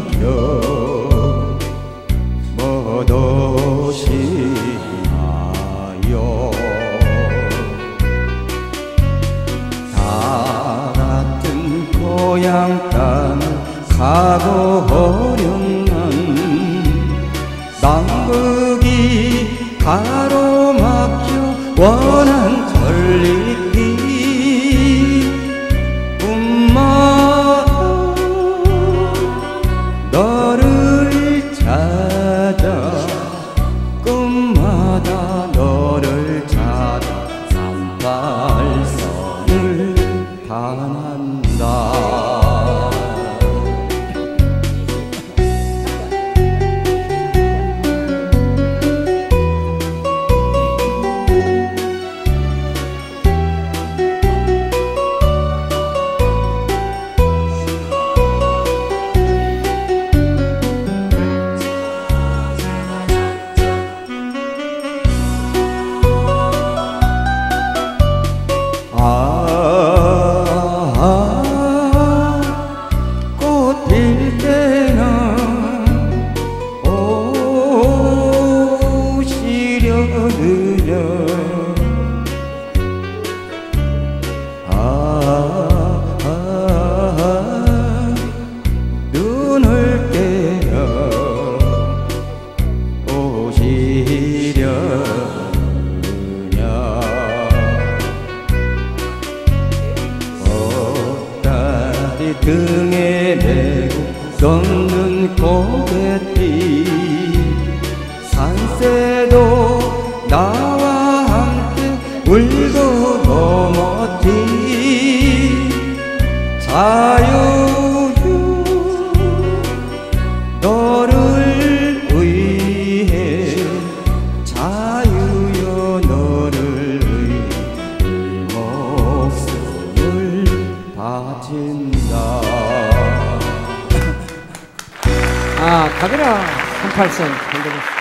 남겨 못 오시나요. 다 같은 고향 땅 가보려면 남북이 가로막혀 원한 전리길 꿈마다 너를 찾아 꿈마다 너를 찾아 38선을 반한다. 꽃 필 때는 오시려느냐. 눈을 깨어 오시려느냐. 등에 메고 걷는 고갯빛 산새도 나와 함께 울고 넘었지. 자유여 너를 위해 자유여 너를 위해 목숨을 바친다. 가그라 38선